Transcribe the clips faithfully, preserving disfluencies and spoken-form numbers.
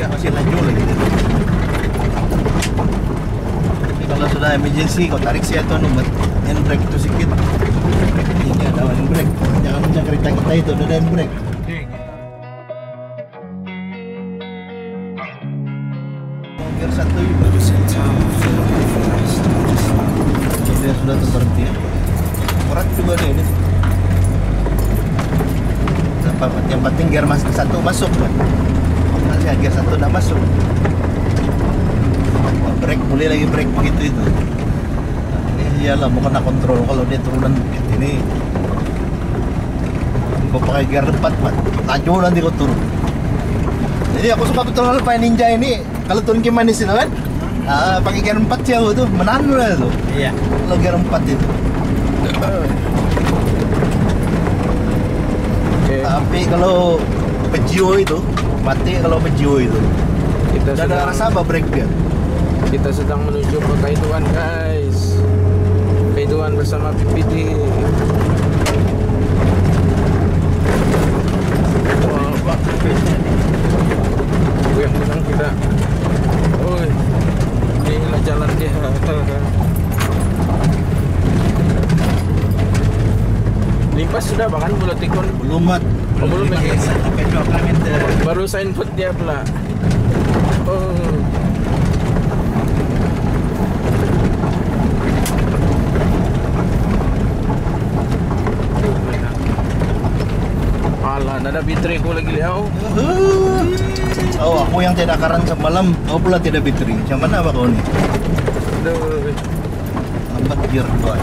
tiga masih laju lagi. Jadi kalau sudah emergency, kau tarik sih atau number handbrake itu sedikit. Ini ada handbrake. Jangan macam kereta kita itu ada handbrake. Gear satu juga. Dia sudah terberhenti. Berat juga deh ini. Yang penting gear mas satu masuk kan. Nanti gear satu udah masuk. Brake boleh lagi brake begitu itu. Ini iyalah mau kena kontrol kalau dia turunan bukit ini. Kau pakai gear empat, Pak. Laju nanti kau turun. Jadi aku suka betul Alpine Ninja ini kalau turun ke manis itu kan. Nah, pakai gear empat jauh tuh, menandu lah tuh. Iya. Kalau gear empat itu. Tapi kalau Peugeot itu mati kalau Peugeot itu. Kita sudah ada rasa apa brake dia? Kita sedang menuju ke Kaiduan guys. Kaiduan bersama P P D. Wah, Pak. Yang menang kita. Oi. Inilah jalan dia. Limpas sudah bahkan Pulau Tikon belum mat. Oh, belum lagi. Sampai dua kilometer. Baru signboard dia pula. Oh. Alah, ada bateri aku lagi lihat. Oh, aku yang tidak karan semalam, kau pula tidak bateri. Macam mana apa kau ni? Aduh. Lambat gear dua.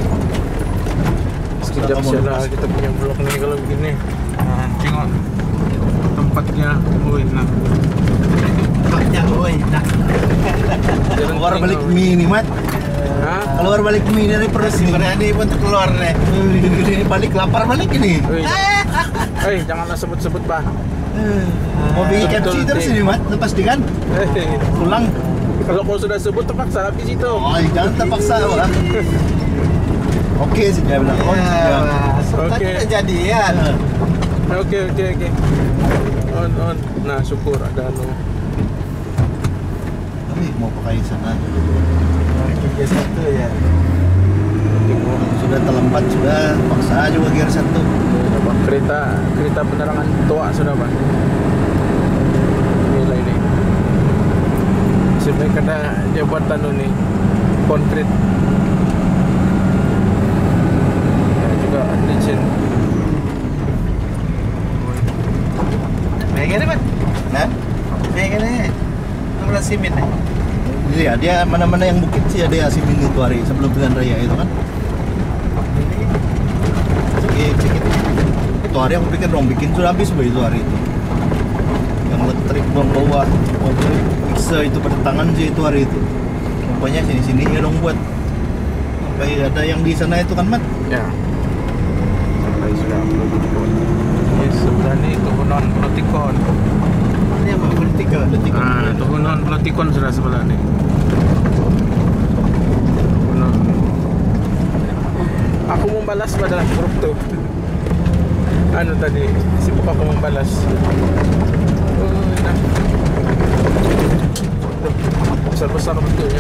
Sekejap saja kita punya blok nih kalau begini. Nah, tengok tempatnya. Woi, nah. Tempatnya, woi, nah. Keluar balik mie nih, Mat. Hah? Keluar balik mie dari perut nih. Berani pun keluar nih. Ini balik lapar balik ini. Eh, janganlah sebut-sebut, Bah. Mau bikin K F C terus ini, Mat. Lepas di kan? Pulang. Kalau kau sudah sebut terpaksa habis itu. Oh, jangan terpaksa, Pak. Oke sih dia bilang. Oh, ya. Oke. Kejadian. Oke, oke, oke. On, on. Nah, syukur ada anu. Tapi mau pakai sana. Gear satu ya. Sudah terlambat sudah, paksa juga gear satu. Kereta kereta penerangan tua sudah, Pak. Inilah ini. Sebenarnya kena dia buat anu nih konkret. Licin. Baik ni, Mat. Nah, baik ni. Nomor simin ni. Iya, dia mana-mana yang bukit sih ada simin itu hari sebelum pilihan raya itu kan. Sikit, sikit. Itu hari aku pikir dong bikin sudah habis itu hari itu. Yang elektrik buang bawah, mobil bisa itu pada tangan sih itu hari itu. Rupanya sini-sini ya dong buat. Sampai ada yang di sana itu kan, Mat. Ya. Sudah Pulau Tikon. Yes, sebelah ni turunan Pulau Tikon. Ini apa? Pulau Tikon. Ah, turunan Pulau Tikon sudah sebelah ni. Turunan. Aku membalas pada grup tu. Anu tadi, sibuk aku membalas. Oh, dah. Besar-besar betulnya.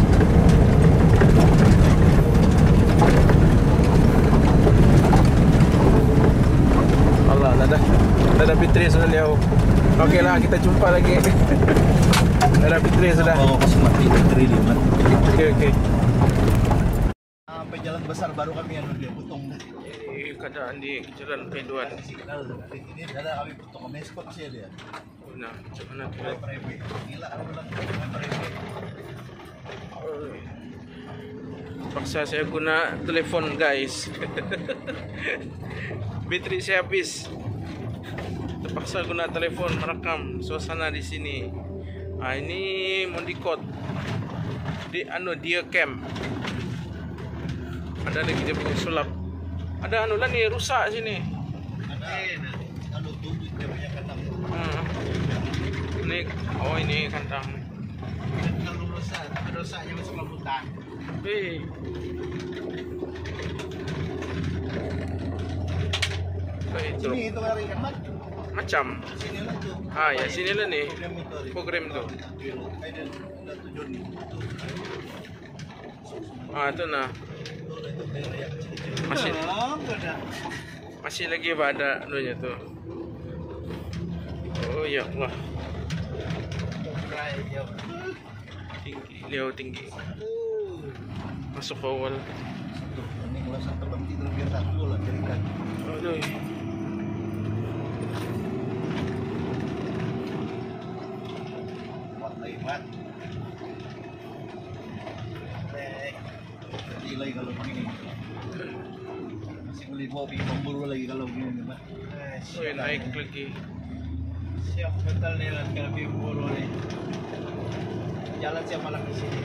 Ada ada bateri sudah liau. Okey lah, kita jumpa lagi. Ada bateri sudah. Oh, kasih mati bateri dia, Mat. Okey, okey. Sampai jalan besar baru kami yang dia potong. Eh, keadaan di jalan Kaiduan. Ini ada kami potong kami skot sih dia. Nah, macam mana tu? Gila, aku bilang paksa saya guna telefon, guys. Bateri saya habis. Terpaksa guna telefon merekam suasana di sini. Ah, ini Mondicott di anu dia camp. Ada lagi dia punya sulap. Ada anu lah ni rusak sini. Ada anu tu dia punya kandang. Hmm. Ini oh ini kandang. Kandang rusak, rusaknya masuk rambutan. Eh. Baik, Ini itu hari kan, Mat? Macam. Sini lah tuh. Ah ya sini lah nih. Program itu. Ari. Program tuh. Ada ada tujuan nih. Ah itu nah. Masih masih lagi ada anunya tuh. Oh ya Allah. Tinggi, beliau tinggi. Masuk ke awal. Ini kalau satu berarti terbiar satu lah jadikan. Aduh. Kuat lagi mat. Jadi lagi kalau begini. Masih beli bawa pergi memburu lagi kalau begini mat. Oh, naik lagi. Siap betul nih lah kalau pergi memburu nih. Jalan siap malam di sini.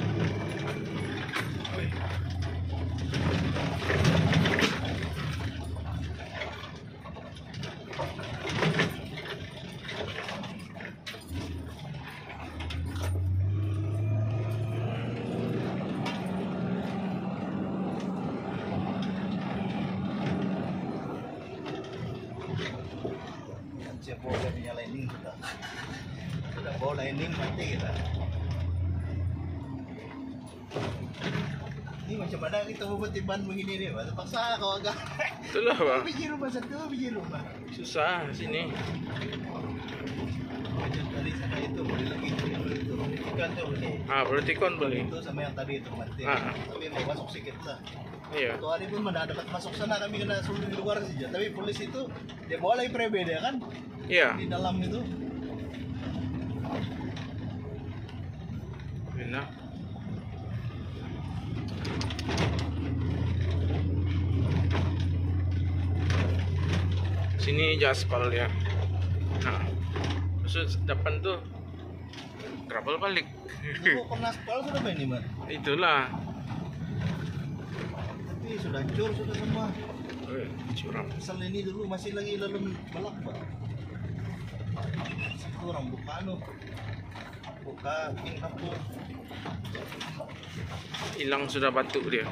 Siap bawa punya lining kita. Sudah bawa lining mati kita. Ini macam mana kita mau betiban begini nih, Pak? Terpaksa kau agak. Itulah bang. Biji rumah satu, biji rumah. Susah sini. Macam tadi sana itu beli lagi itu. Ikan tuh beli. Ah berarti kon beli. Itu sama yang tadi itu mati. Ah. Tapi mau masuk sedikit lah. Iya. Satu hari pun mana dapat masuk sana kami kena suruh di luar saja. Tapi polisi itu dia bawa lagi prebe dia kan Iya. di dalam itu. Enak. Sini jaspal ya. Nah, terus depan tuh gravel balik. Dulu pernah sekolah sudah main ini, Mas? Itulah. Tapi sudah hancur sudah semua. Eh, curam. Asal ini dulu masih lagi dalam balak, Pak. Itu orang buka anu. Buka bikin kampung. Hilang sudah batuk dia.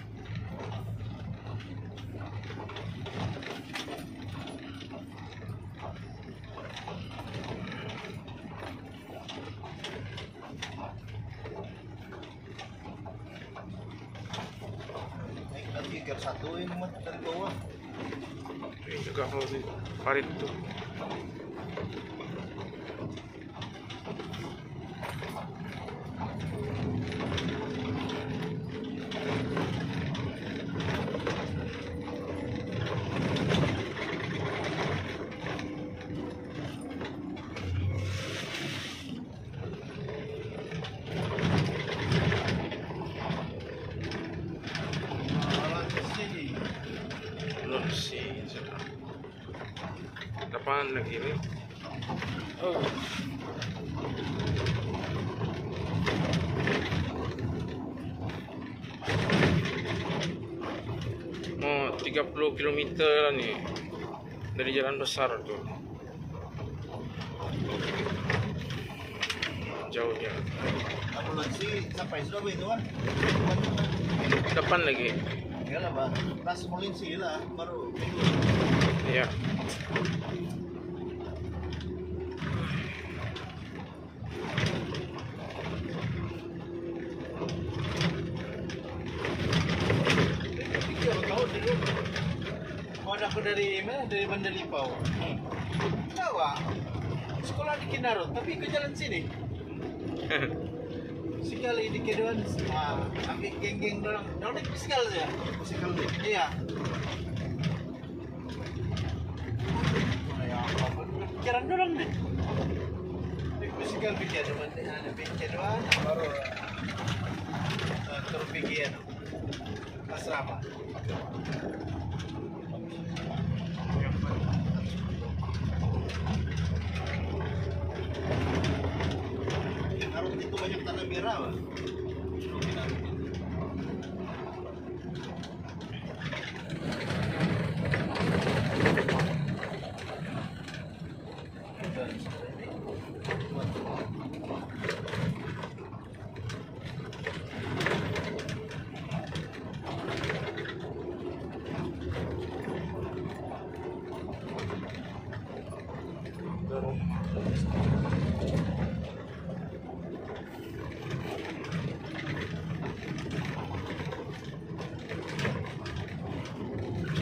Naik lagi gear satu ini Mas dari bawah. Ini juga kalau di parit tuh. Belum sih sudah. Depan lagi nih. Oh. Mau tiga puluh kilometer lah nih dari jalan besar tuh. Jauhnya. Ambulans sampai sudah itu kan. Depan lagi. Ya lah, Bang. Pas mulin sih lah baru. Iya. Mau aku dari mana? Dari Mandalipau. Tahu, sekolah di Kinarot, tapi ke jalan sini. Sekali di kedua, ah, ambil geng-geng dorang, dorang naik bisikal saja. Bisikal deh. Iya. Kayak apa? Pikiran dorang deh. Bisikal pikir, ada pikir doang, baru uh, terpikir asrama. Harus itu banyak tanah merah, Pak.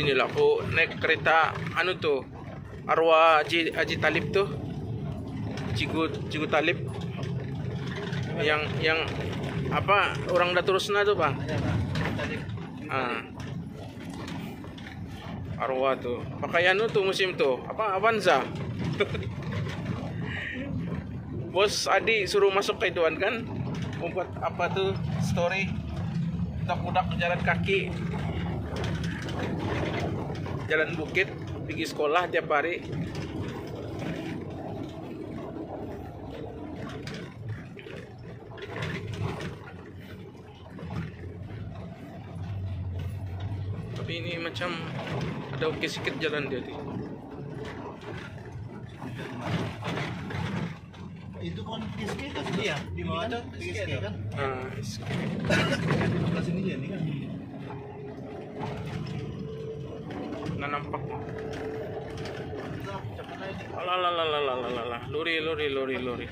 Sinilah aku naik kereta anu tuh arwah Haji, Haji Talib tuh, Cigu Cigu Talib yang yang apa orang Daturusna tuh bang. Ah. Arwah tuh pakai anu tuh musim tuh apa Avanza. Bos Adi suruh masuk Kaiduan kan, membuat apa tuh story budak-budak jalan kaki, jalan bukit, pergi sekolah tiap hari. Tapi ini macam ada oke sedikit jalan dia tuh. Itu kan P S K kan? Iya, di bawah ada P S K kan? Ah, Sebelah sini ya, ini kan. Nggak nampak. Alah, alah, alah, alah, alah, alah, luri, luri, luri, luri.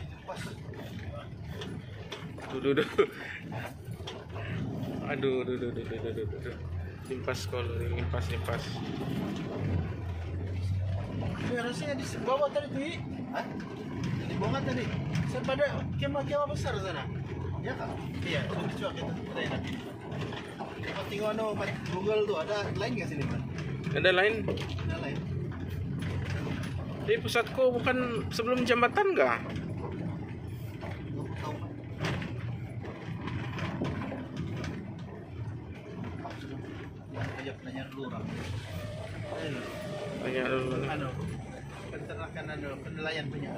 Duh, duh, duh. Aduh, duh, duh, duh, duh, duh, duh, duh. Limpas kau, luri, limpas, limpas. Harusnya di bawah tadi tuh, Hah? Di bawah tadi. Saya pada kemah-kemah besar sana. Ya kan? Iya, sudah coba kita udah enak. Kita tengok no Google tuh ada lain nggak sini kan? Ada lain? Ada lain. Di pusatku bukan sebelum jambatan nggak? Ajak nanya dulu orang. Tanya dulu. Anu, peternakan anu, penilaian punya.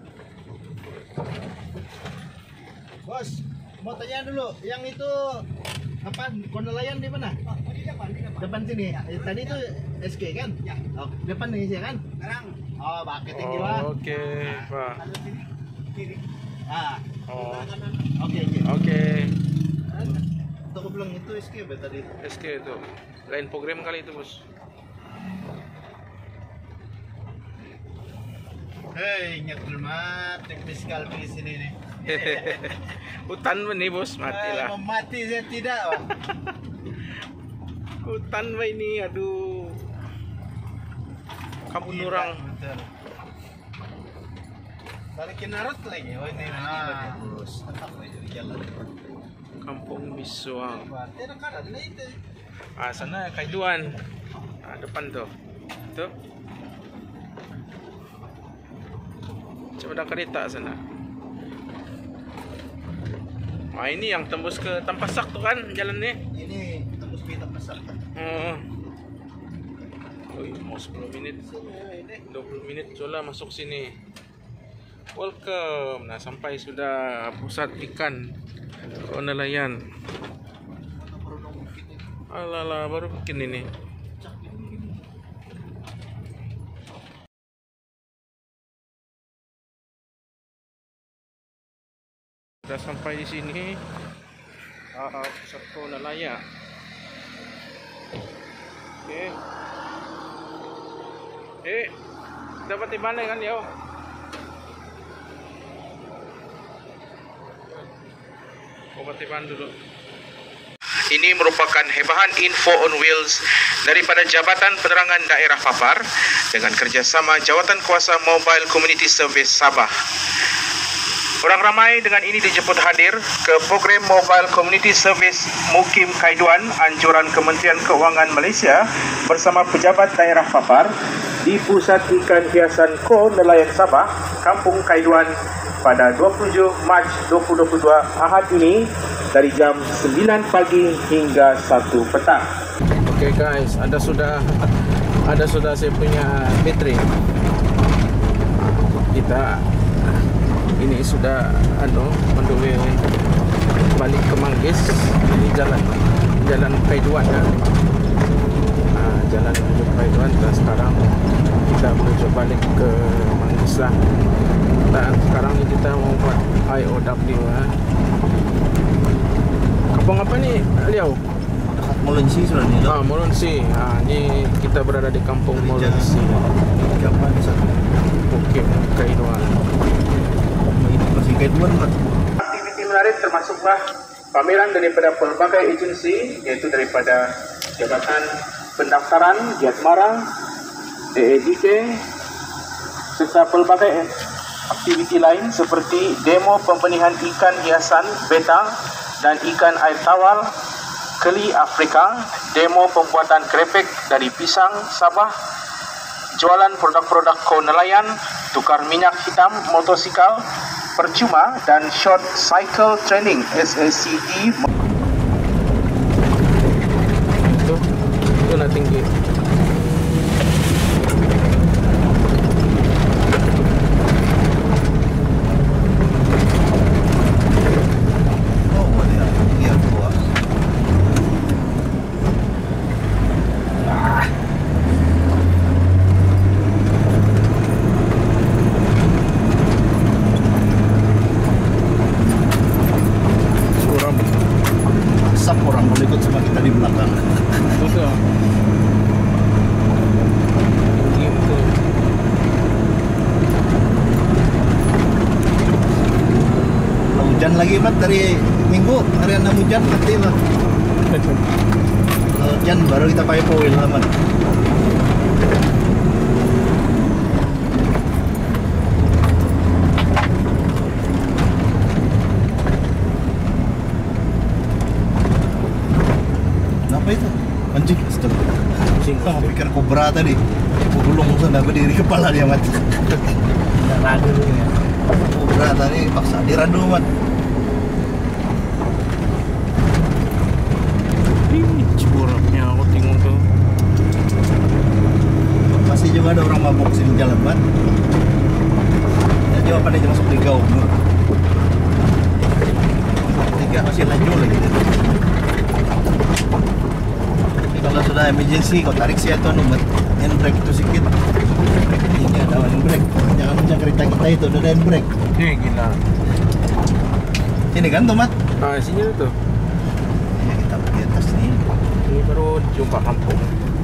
Bos, mau tanya dulu, yang itu apa? Penilaian di mana? Oh, di depan, di depan. Depan sini. Eh, tadi itu S K kan? Ya. Oh, depan nih sih kan? Sekarang. Oh, pakai tinggi lah. Oh, oke, Pak. Ada sini, kiri. Ah. Oh. Oke, oke. Oke. Tuh aku bilang itu S K apa tadi? S K itu. Lain program kali itu, Bos. Hei, nyakul mat, fiskal di sini nih. Hutan nih, Bos, matilah. Eh, mati saya tidak, Pak. Hutan Pak ini, aduh. Kampung orang. Betul. Balikin narut lagi. Oh ini nah, Bos. Tetap aja di jalan. Kampung Bisuang. Tidak kanan lah itu. Ah, sana Kaiduan. Ah, depan tuh. Tuh. Coba ada kereta sana. Ah, ini yang tembus ke Tampasak tuh kan jalannya. Ini tembus kita besar. Oh. Oh, mau sepuluh menit. dua puluh menit soalnya masuk sini. Welcome. Nah, sampai sudah pusat ikan nelayan. Alala, baru bikin ini. Sudah sampai di sini. Uh, pusat nelayan. Oke. Eh, dapat di mana kan ya? Obat tiban dulu. Ini merupakan hebahan info on wheels daripada Jabatan Penerangan Daerah Papar dengan kerjasama Jawatan Kuasa Mobile Community Service Sabah. Orang ramai dengan ini dijemput hadir ke program Mobile Community Service Mukim Kaiduan anjuran Kementerian Keuangan Malaysia bersama pejabat daerah Papar di Pusat Ikan Hiasan Ko Nelayan Sabah, Kampung Kaiduan pada dua puluh tujuh Mac dua ribu dua puluh dua Ahad ini dari jam sembilan pagi hingga satu petang. Oke okay guys, ada sudah ada sudah saya punya bateri. Kita ini sudah anu mendue balik ke Manggis. Ini jalan jalan Kaiduan ya. Nah, jalan menuju Kaiduan dan sekarang kita menuju balik ke Manggis lah. Dan sekarang ini kita mau buat I O W ya. Kampung apa nih, Liau? Dekat Molonsi sudah nih. Ah, Molonsi. Ah, ini kita berada di Kampung Molonsi. Kapan satu? Oke, Kaiduan. Ini masih Kaiduan, Pak. Aktiviti menarik termasuklah pameran daripada pelbagai agensi, yaitu daripada Jabatan pendaftaran Giat Marang, D E D K, serta pelbagai aktiviti lain seperti demo pembenihan ikan hiasan beta dan ikan air tawar keli Afrika, demo pembuatan krepek dari pisang Sabah, jualan produk-produk ko nelayan, tukar minyak hitam motosikal percuma, dan short cycle training S A C D. Itu, itu nak tinggi. Orang kalau ikut sama kita di belakang. Betul. Gitu. Kalau hujan lagi mat dari minggu hari enam hujan nanti lah. Kalau hujan baru kita pakai foil lah mat. Apa itu? Anjing, astaga. Anjing. Oh, pikir kobra tadi. Gulung sudah berdiri kepala dia mat. Tidak ragu ya. Kobra tadi paksa diradu mat. Ini ciburapnya aku tengok tuh. Masih juga ada orang mabuk sini jalan mat. Ya jawabannya dia masuk tiga umur. Tiga masih lanjut lagi. Kalau sudah emergency, kau tarik sih atau numet handbrake itu sedikit. Ini ada handbrake. Jangan macam kereta kita itu ada handbrake. Eh gila. Ini kan tomat. Ah sini tuh. Ya kita pergi atas nih. Ini baru jumpa kampung.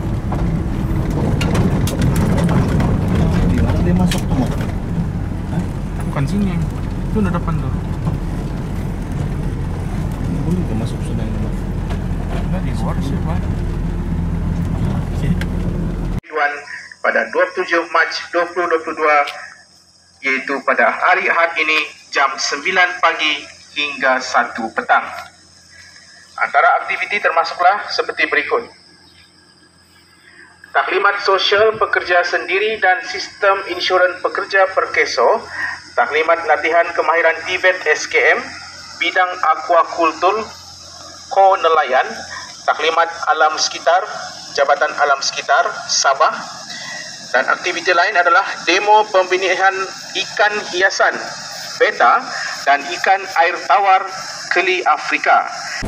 Di mana dia masuk tomat? Hah? Bukan sini. Itu udah depan tuh. Boleh ke masuk sudah ini. Nah di luar sih pak. Pada dua puluh tujuh Mac dua ribu dua puluh dua, yaitu pada hari Ahad ini jam sembilan pagi hingga satu petang. Antara aktiviti termasuklah seperti berikut: taklimat sosial pekerja sendiri dan sistem insurans pekerja Perkeso, taklimat latihan kemahiran Tibet S K M, bidang aquakultur, ko nelayan, taklimat alam sekitar, Jabatan Alam Sekitar Sabah, dan aktiviti lain adalah demo pembenihan ikan hiasan beta dan ikan air tawar keli Afrika.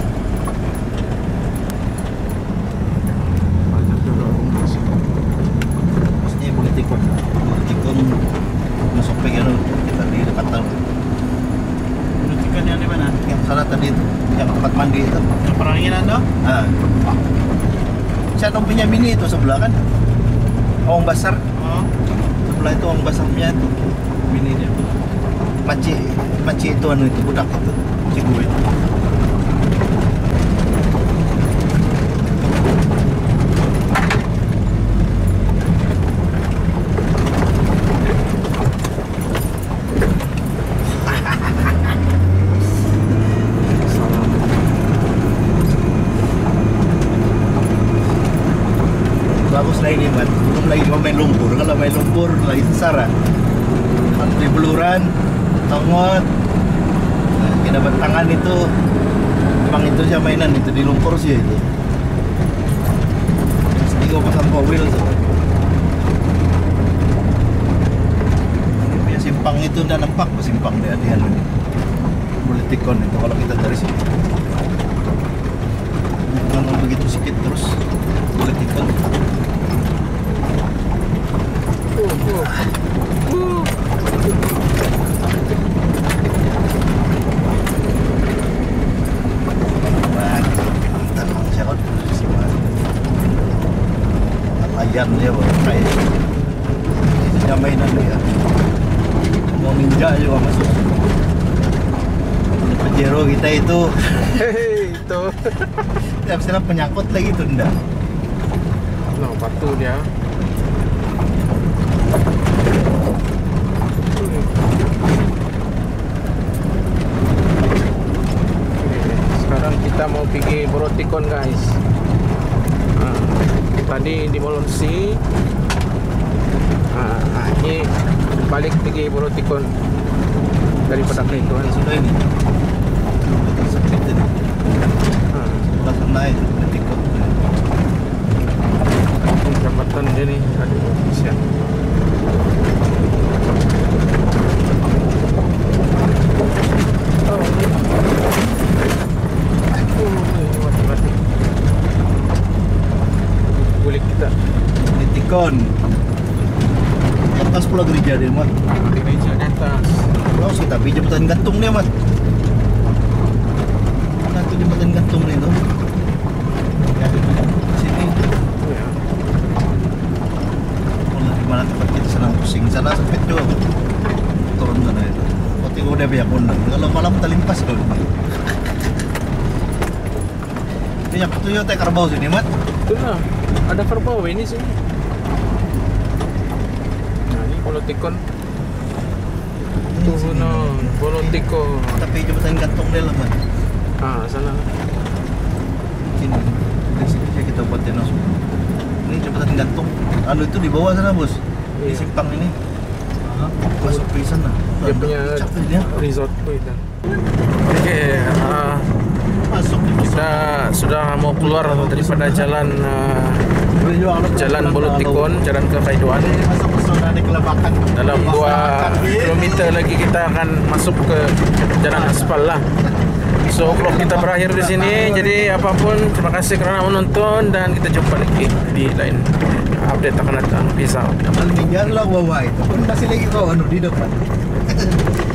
Pastinya boleh tikun, boleh tikun masuk pengen kita di dekat tahu. Boleh tikun yang di mana? Yang sana tadi itu, yang tempat mandi itu. Yang peranginan tuh? Ah. Saya punya mini itu sebelah kan, Awang Basar. Oh. Sebelah itu Awang Basarnya itu mininya. Maci, maci itu anu itu budak itu, cigu itu. Bagus lah ini mat, belum lagi mau main lumpur. Kalau main lumpur lagi sesara. Kalau di beluran, tongot, nah, kita dapat tangan itu, emang itu sih mainan itu di lumpur sih itu. Pasti gua pasang kowil tuh. Ya simpang itu udah nampak simpang dia dia ini. Boleh tikon itu kalau kita dari sini. Kalau begitu sedikit terus boleh tikon. Uh, uh. Uh. Tenang siapa di sini. Layan dia baru kayak ini mainan dia. Mau ninja juga masuk. Pajero kita itu. Hehe, itu. Tiap sana penyangkut lagi tuh ndak. No, batu dia. Sekarang kita mau pergi Borotikon guys. Nah, tadi di Bolonsi. Nah, ini balik pergi Borotikon daripada Kaituan. Sudah ini. Sakit ini. Nah, Sudah kena itu tikut. jambatan dia nih. Aduh, kasihan. Oh, ini. Oh, mati-mati. Gulik kita. Ini tikon. Atas pula gereja dia, Mat. Di meja di atas. Kalau sih tapi jembatan gantung dia, Mat. Mana tuh jembatan gantung nih tuh? Ya, di sini. Ya. Kalau di mana tempat kita senang pusing sana sempit juga, Mat. Turun sana itu. Waktu itu udah banyak undang. Kalau malam kita limpas kalau. Ini yang tuh yo teh kerbau sini, Mat. Itulah. Ada kerbau ini sih. Nah, ini Borotikon. Tuh, no, Borotikon. Tapi jembatan gantung dia lah, Mat. Ah, sana. Sini. Di sini kayak kita buat tenos. Ini jembatan gantung. Anu itu di bawah sana, Bos. Di Iya. simpang ini. Masuk ke sana. Dia punya capek dia. resort tuh itu. Oke, ah, Masuk di kita sudah mau keluar daripada jalan ah, jalan Borotikon, jalan ke Kaiduan. Masuk ke zona di Kelebakan. Dalam dua kilometer lagi kita akan masuk ke jalan aspal lah. So, vlog kita berakhir di sini. Jadi apapun, terima kasih kerana menonton dan kita jumpa lagi di lain update akan datang. Peace out. Alminyar lah bawah itu. Pun masih lagi kau anu di depan.